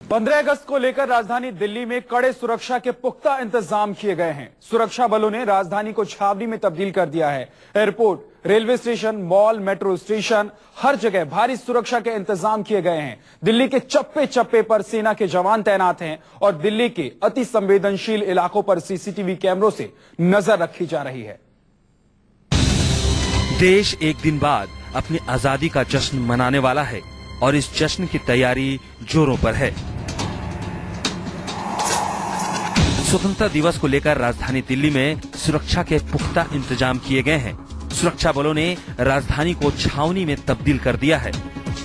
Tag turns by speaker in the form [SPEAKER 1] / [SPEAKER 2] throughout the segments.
[SPEAKER 1] 15 अगस्त को लेकर राजधानी दिल्ली में कड़े सुरक्षा के पुख्ता इंतजाम किए गए हैं। सुरक्षा बलों ने राजधानी को छावनी में तब्दील कर दिया है। Airport, railway station, mall, metro station, हर जगह भारी सुरक्षा के इंतजाम किए गए हैं। दिल्ली के चप्पे चप्पे पर सेना के जवान तैनात हैं और दिल्ली के अति संवेदनशील इलाकों पर सीसीटीवी कैमरों से नजर रखी जा रही है।
[SPEAKER 2] देश एक दिन बाद अपनी आजादी का जश्न मनाने वाला है और इस जश्न की तैयारी जोरों पर है। स्वतंत्रता दिवस को लेकर राजधानी दिल्ली में सुरक्षा के पुख्ता इंतजाम किए गए हैं। सुरक्षा बलों ने राजधानी को छावनी में तब्दील कर दिया है।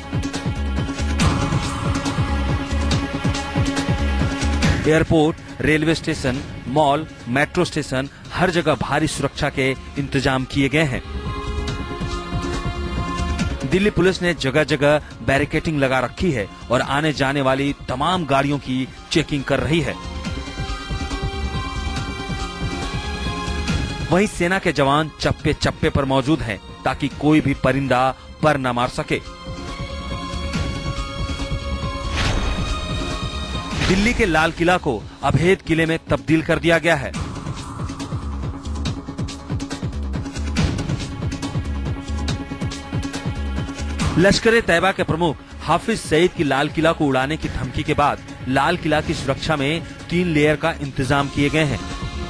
[SPEAKER 2] Airport, railway station, mall, metro station, हर जगह भारी सुरक्षा के इंतजाम किए गए हैं। दिल्ली पुलिस ने जगह जगह बैरिकेडिंग लगा रखी है और आने जाने वाली तमाम गाड़ियों की चेकिंग कर रही है। वहीं सेना के जवान चप्पे चप्पे पर मौजूद हैं ताकि कोई भी परिंदा पर न मार सके। दिल्ली के लाल किला को अभेद किले में तब्दील कर दिया गया है। लश्कर ए तैयबा के प्रमुख हाफिज सईद की लाल किला को उड़ाने की धमकी के बाद लाल किला की सुरक्षा में 3 लेयर का इंतजाम किए गए हैं।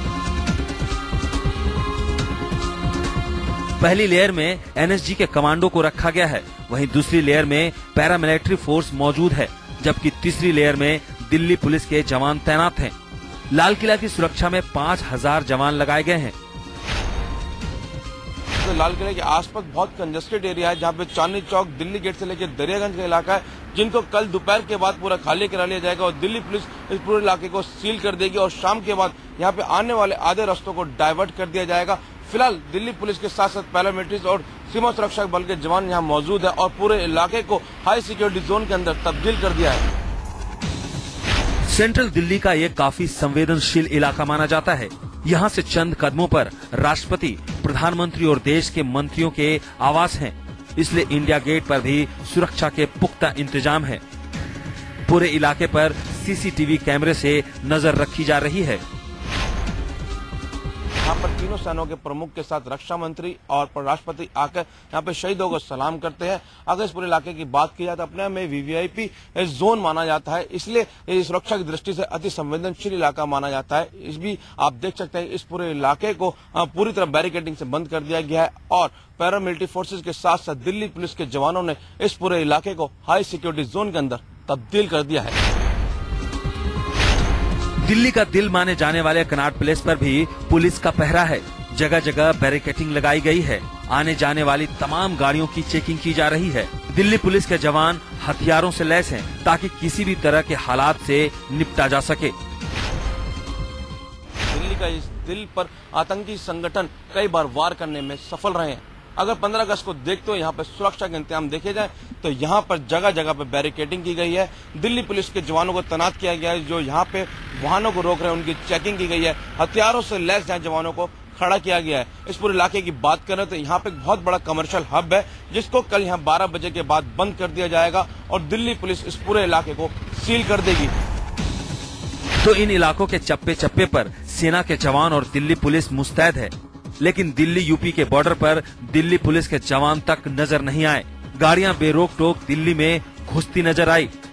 [SPEAKER 2] पहली लेयर में एनएसजी के कमांडो को रखा गया है, वहीं दूसरी लेयर में पैरामिलिट्री फोर्स मौजूद है, जबकि तीसरी लेयर में दिल्ली पुलिस के जवान तैनात हैं। लाल किला की सुरक्षा में 5000 जवान लगाए गए हैं।
[SPEAKER 3] तो लाल किले के आसपास बहुत कंजेस्टेड एरिया है, जहाँ पे चांदनी चौक, दिल्ली गेट से लेकर दरियागंज का इलाका है, जिनको कल दोपहर के बाद पूरा खाली करा लिया जाएगा और दिल्ली पुलिस इस पूरे इलाके को सील कर देगी और शाम के बाद यहाँ पे आने वाले आधे रास्तों को डाइवर्ट कर दिया जाएगा। फिलहाल दिल्ली पुलिस के साथ साथ पैरामिलिट्री और सीमा सुरक्षा बल के जवान यहाँ मौजूद है और पूरे इलाके को हाई सिक्योरिटी जोन के अंदर तब्दील कर दिया है।
[SPEAKER 2] सेंट्रल दिल्ली का ये काफी संवेदनशील इलाका माना जाता है। यहाँ से चंद कदमों पर राष्ट्रपति, प्रधानमंत्री और देश के मंत्रियों के आवास हैं, इसलिए इंडिया गेट पर भी सुरक्षा के पुख्ता इंतजाम है। पूरे इलाके पर सीसीटीवी कैमरे से नजर रखी जा रही है।
[SPEAKER 3] यहाँ पर तीनों सेनाओं के प्रमुख के साथ रक्षा मंत्री और राष्ट्रपति आकर यहाँ पे शहीदों को सलाम करते हैं। अगर इस पूरे इलाके की बात की जाए तो अपने में वीवीआईपी जोन माना जाता है, इसलिए सुरक्षा की दृष्टि से अति संवेदनशील इलाका माना जाता है। इस भी आप देख सकते हैं, इस पूरे इलाके को पूरी तरह बैरिकेडिंग से बंद कर दिया गया है और पैरामिलिट्री फोर्सेज के साथ साथ दिल्ली पुलिस के जवानों ने इस पूरे इलाके को हाई सिक्योरिटी जोन के अंदर तब्दील कर दिया है।
[SPEAKER 2] दिल्ली का दिल माने जाने वाले कनॉट प्लेस पर भी पुलिस का पहरा है। जगह जगह बैरिकेडिंग लगाई गई है। आने जाने वाली तमाम गाड़ियों की चेकिंग की जा रही है। दिल्ली पुलिस के जवान हथियारों से लैस हैं ताकि किसी भी तरह के हालात से निपटा जा सके।
[SPEAKER 3] दिल्ली का इस दिल पर आतंकी संगठन कई बार वार करने में सफल रहे हैं। अगर 15 अगस्त को देखते हो यहाँ पे सुरक्षा के इंतजाम देखे जाए तो यहाँ पर जगह जगह पे बैरिकेडिंग की गई है। दिल्ली पुलिस के जवानों को तैनात किया गया है जो यहाँ पे वाहनों को रोक रहे हैं, उनकी चेकिंग की गई है। हथियारों से लैस जहाँ जवानों को खड़ा किया गया है। इस पूरे इलाके की बात करें तो यहाँ पे बहुत बड़ा कमर्शियल हब है, जिसको कल यहाँ 12 बजे के बाद बंद कर दिया जाएगा और दिल्ली पुलिस इस पूरे इलाके को सील कर देगी।
[SPEAKER 2] तो इन इलाकों के चप्पे चप्पे पर सेना के जवान और दिल्ली पुलिस मुस्तैद है, लेकिन दिल्ली यूपी के बॉर्डर पर दिल्ली पुलिस के जवान तक नजर नहीं आए। गाड़ियां बेरोक टोक दिल्ली में घुसती नजर आई।